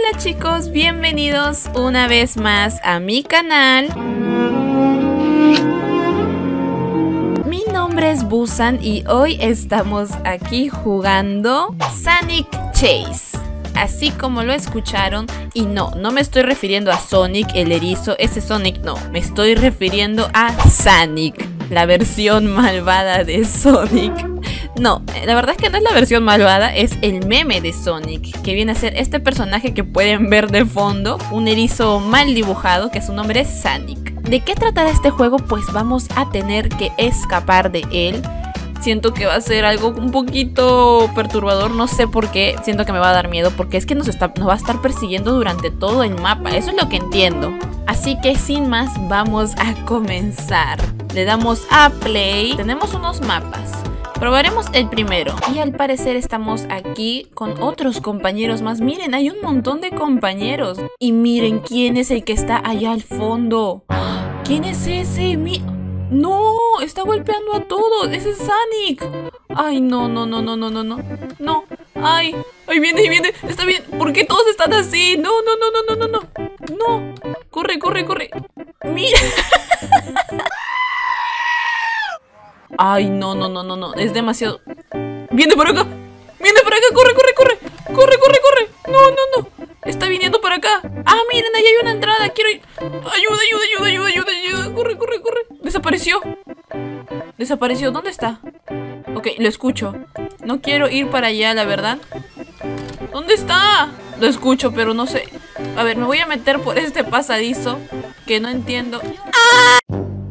Hola chicos, bienvenidos una vez más a mi canal. Mi nombre es Busan y hoy estamos aquí jugando Sonic Chase. Así como lo escucharon, y no me estoy refiriendo a Sonic el erizo, ese Sonic no, me estoy refiriendo a Sonic, la versión malvada de Sonic. No, la verdad es que no es la versión malvada, es el meme de Sonic, que viene a ser este personaje que pueden ver de fondo, un erizo mal dibujado, que su nombre es Sonic. ¿De qué tratará este juego? Pues vamos a tener que escapar de él. Siento que va a ser algo un poquito perturbador, no sé por qué, siento que me va a dar miedo, porque es que nos va a estar persiguiendo durante todo el mapa, eso es lo que entiendo. Así que sin más, vamos a comenzar. Le damos a play, tenemos unos mapas. Probaremos el primero y al parecer estamos aquí con otros compañeros más. Miren, hay un montón de compañeros. Y miren quién es el que está allá al fondo. ¿Quién es ese? ¡No! Está golpeando a todos. ¡Ese es Sonic! ¡Ay, no! ¡No! ¡Ay! ¡Ahí viene! ¡Está bien! ¿Por qué todos están así? ¡No! ¡No! ¡Corre! ¡Mira! Ay, no, es demasiado. ¡Viene por acá! ¡Corre! No. Está viniendo para acá. Ah, miren, ahí hay una entrada. Quiero ir. Ayuda. Corre. Desapareció. ¿Dónde está? Ok, lo escucho. No quiero ir para allá, la verdad. ¿Dónde está? Lo escucho, pero no sé. A ver, me voy a meter por este pasadizo que no entiendo. ¡Ah!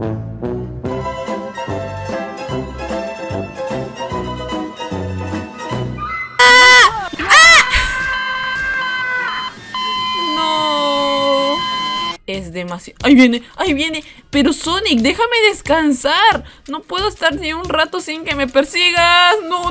Es demasiado. Ahí viene. Pero Sonic, déjame descansar. No puedo estar ni un rato sin que me persigas. No.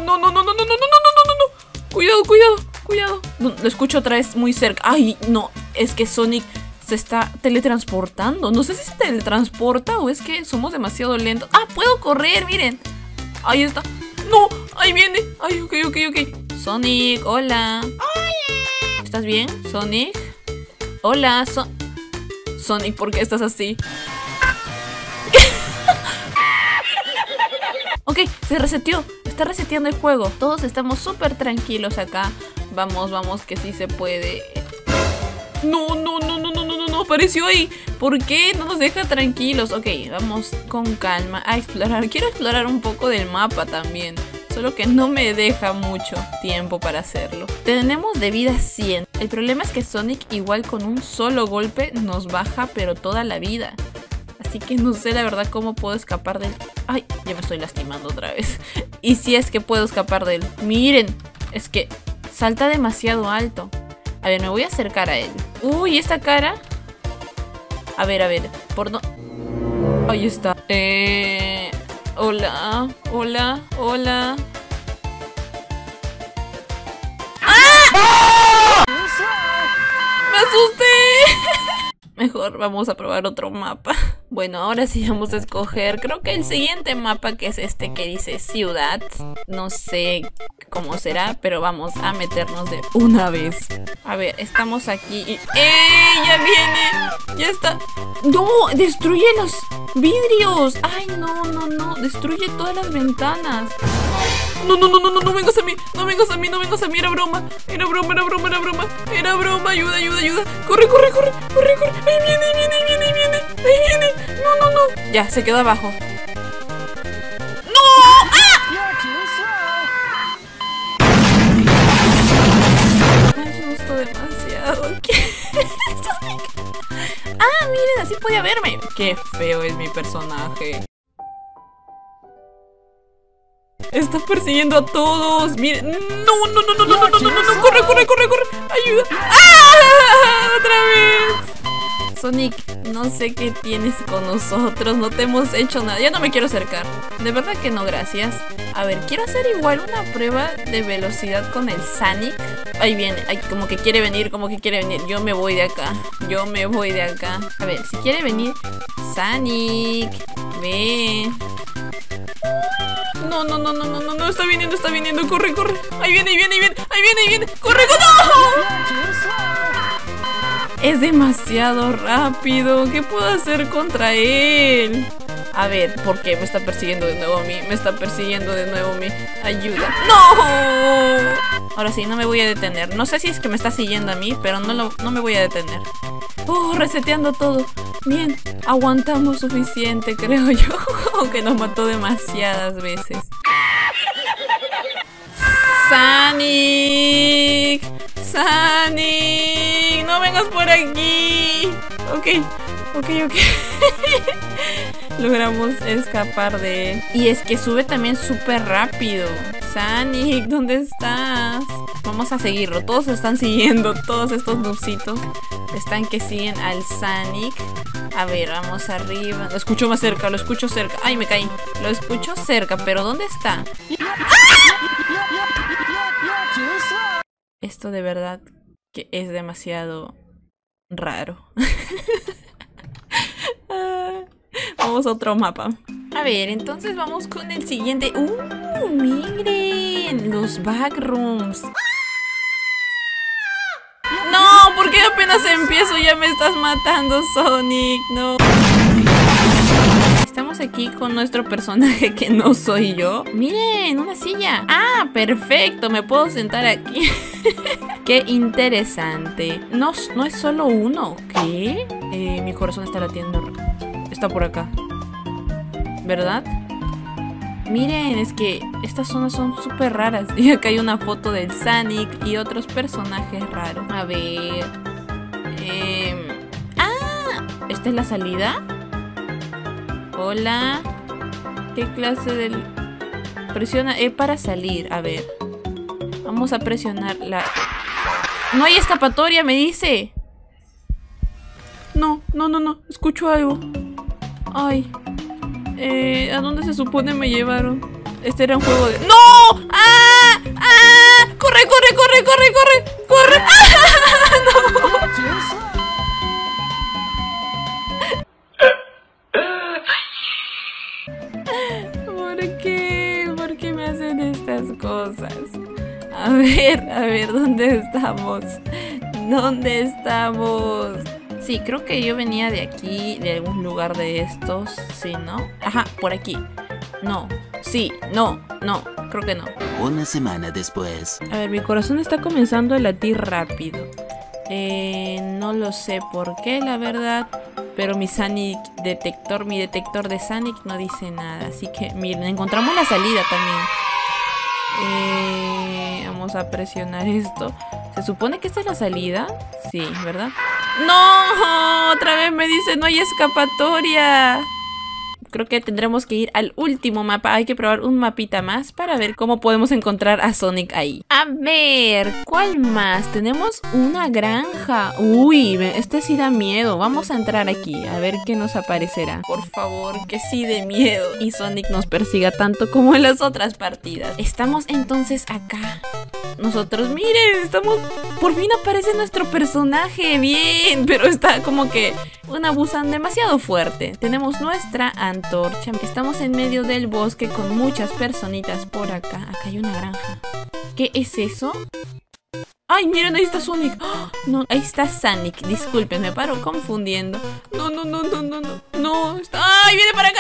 Cuidado. No, lo escucho otra vez muy cerca. Ay, no. Es que Sonic se está teletransportando. No sé si se teletransporta o es que somos demasiado lentos. Ah, puedo correr, miren. Ahí está. No, ahí viene. Ay, ok. Sonic, hola. ¿Estás bien, Sonic? Hola, Sonic, ¿por qué estás así? Ok, se reseteó. Está reseteando el juego. Todos estamos súper tranquilos acá. Vamos, que sí se puede. No, apareció ahí. ¿Por qué no nos deja tranquilos? Ok, vamos con calma a explorar. Quiero explorar un poco del mapa también. Solo que no me deja mucho tiempo para hacerlo. Tenemos de vida 100. El problema es que Sonic igual con un solo golpe nos baja pero toda la vida. Así que no sé la verdad cómo puedo escapar de él. Ay, ya me estoy lastimando otra vez. Y si es que puedo escapar de él. Miren, es que salta demasiado alto. A ver, me voy a acercar a él. Uy, esta cara. A ver, por no... Ahí está. Hola. ¡Ah! ¡Me asusté! Mejor vamos a probar otro mapa. Bueno, ahora sí vamos a escoger. Creo que el siguiente mapa, que es este que dice ciudad. No sé cómo será, pero vamos a meternos de una vez. A ver, estamos aquí y... ¡Ya viene! ¡Ya está! ¡No! ¡Destruye los vidrios! ¡Ay, no! ¡Destruye todas las ventanas! No vengas a mí, no vengas a mí, era broma, ayuda, corre, ahí viene, no, ya, se quedó abajo. ¡No! Me asustó demasiado. ¿Qué? Ah, miren, así podía verme. Qué feo es mi personaje. Está persiguiendo a todos. Miren. No. Corre. Ayuda. ¡Ah! Otra vez. Sonic, no sé qué tienes con nosotros. No te hemos hecho nada. Ya no me quiero acercar. De verdad que no, gracias. A ver, quiero hacer igual una prueba de velocidad con el Sonic. Ahí viene. Ay, como que quiere venir. Yo me voy de acá. A ver, si quiere venir. Sonic, ven. No, está viniendo, corre. Ahí viene, corre, ¡no! Es demasiado rápido. ¿Qué puedo hacer contra él? A ver, ¿por qué me está persiguiendo de nuevo a mí? Me está persiguiendo de nuevo a mí. Ayuda. ¡No! Ahora sí, no me voy a detener. No sé si es que me está siguiendo a mí, pero no me voy a detener. Reseteando todo. Bien, aguantamos suficiente, creo yo. Aunque nos mató demasiadas veces. ¡Sonic! ¡Sonic! ¡No vengas por aquí! Ok. Logramos escapar de él. Y es que sube también súper rápido. Sonic, ¿dónde estás? Vamos a seguirlo. Todos están siguiendo. Todos estos noobsitos están que siguen al Sonic. A ver, vamos arriba. Lo escucho más cerca, lo escucho cerca. Ay, me caí. Lo escucho cerca, pero ¿dónde está? ¡Ah! Esto de verdad que es demasiado raro. Vamos a otro mapa. A ver, entonces vamos con el siguiente. Miren, los backrooms. No, porque apenas empiezo ya me estás matando, Sonic. No. Estamos aquí con nuestro personaje que no soy yo. Miren, una silla. Ah, perfecto, me puedo sentar aquí. Qué interesante. No es solo uno. ¿Qué? Mi corazón está latiendo. Está por acá, ¿verdad? Miren, es que estas zonas son súper raras. Y acá hay una foto del Sonic y otros personajes raros. A ver. ¿Esta es la salida? Hola. ¿Qué clase de...? Presiona E para salir. A ver. Vamos a presionar la... No hay escapatoria, me dice. No. Escucho algo. Ay. ¿A dónde se supone me llevaron? Este era un juego de... ¡No! ¡Ah! ¡Corre! ¡No! ¿Por qué me hacen estas cosas? A ver, ¿dónde estamos? ¿Dónde estamos? Sí, creo que yo venía de aquí, de algún lugar de estos. Sí, ¿no? Ajá, por aquí. No, sí, no, creo que no. Una semana después. A ver, mi corazón está comenzando a latir rápido. No lo sé por qué, la verdad. Pero mi detector de Sonic no dice nada. Así que, miren, encontramos la salida también. Vamos a presionar esto. ¿Se supone que esta es la salida? Sí, ¿verdad? ¡No! Otra vez me dice no hay escapatoria. Creo que tendremos que ir al último mapa. Hay que probar un mapita más para ver cómo podemos encontrar a Sonic ahí. A ver, ¿cuál más? Tenemos una granja. Uy, este sí da miedo. Vamos a entrar aquí a ver qué nos aparecerá. Por favor, que sí dé miedo y Sonic nos persiga tanto como en las otras partidas. Estamos entonces acá. Nosotros, miren, estamos... Por fin aparece nuestro personaje. Bien, pero está como que una buzán demasiado fuerte. Tenemos nuestra antorcha. Estamos en medio del bosque con muchas personitas por acá. Acá hay una granja. ¿Qué es eso? ¡Ay, miren! Ahí está Sonic. ¡Oh! No, ahí está Sonic. Disculpen, me paro confundiendo. No. No, está... ¡Ay, viene para acá!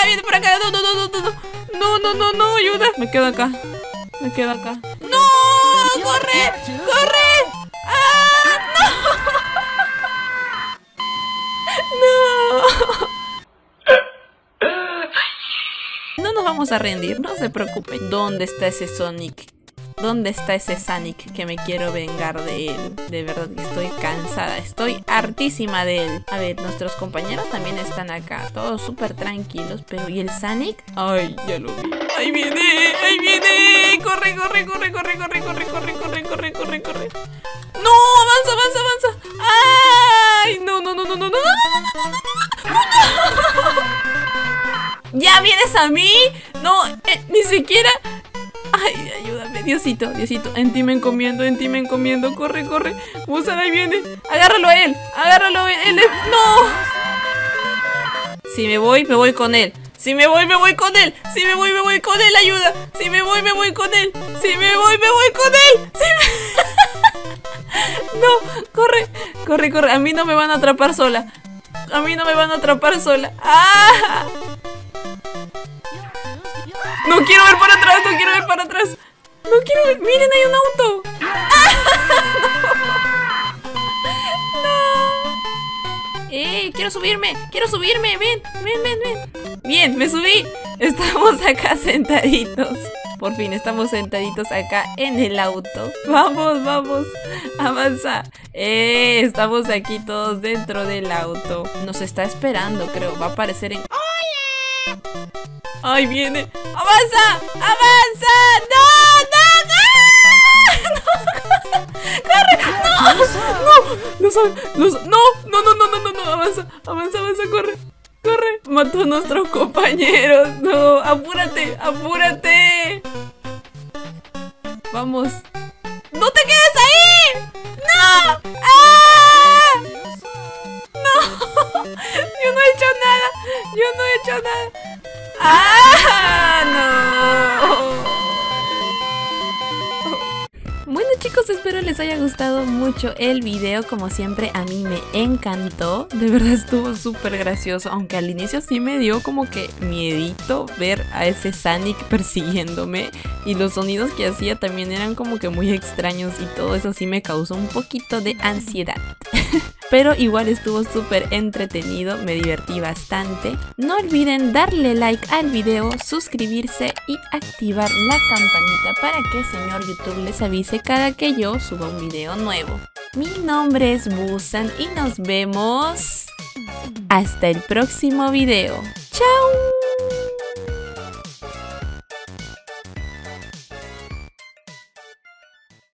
No, ayuda. Me quedo acá. ¡No! ¡Corre! ¡Ah! ¡No! No nos vamos a rendir, no se preocupen. ¿Dónde está ese Sonic? ¿Dónde está ese Sonic que me quiero vengar de él? De verdad que estoy cansada, estoy hartísima de él. A ver, nuestros compañeros también están acá, todos súper tranquilos. Pero ¿y el Sonic? Ay, ya lo vi. ¡Ahí viene! ¡Corre! ¡No! ¡Avanza! ¡Ay! No. ¿Ya vienes a mí? No, ni siquiera... Ay, ayúdame, Diosito, en ti me encomiendo, corre, Busan, ahí viene, agárralo a él, él es... ¡No! Si me voy con él, ayuda, si me voy con él, No, corre, corre, corre. A mí no me van a atrapar sola. A mí no me van a atrapar sola. ¡Ah! No quiero ver para atrás, no quiero ver para atrás. No quiero ver. Miren, hay un auto. ¡No! Quiero subirme. Ven, ven, ven, ven. Bien, me subí. Estamos acá sentaditos. Por fin estamos sentaditos acá en el auto. Vamos, vamos. Avanza. Estamos aquí todos dentro del auto. Nos está esperando, creo. Va a aparecer en... ¡Hola! ¡Ay, viene! ¡Avanza! ¡Avanza! ¡No! ¡No! ¡No! ¡Corre! ¡No! ¡No! Avanza, avanza, avanza, corre. Corre, mató a nuestros compañeros. No, apúrate, apúrate. Vamos. ¡No te quedes ahí! ¡No! ¡Ah! ¡No! Yo no he hecho nada. Yo no he hecho nada. ¡Ah! ¡No! Bueno, chicos, espero les haya gustado mucho el video. Como siempre, a mí me encantó. De verdad estuvo súper gracioso. Aunque al inicio sí me dio como que miedito ver a ese Sonic persiguiéndome. Y los sonidos que hacía también eran como que muy extraños. Y todo eso sí me causó un poquito de ansiedad. Pero igual estuvo súper entretenido, me divertí bastante. No olviden darle like al video, suscribirse y activar la campanita para que el señor YouTube les avise cada que yo suba un video nuevo. Mi nombre es Busan y nos vemos hasta el próximo video. ¡Chao!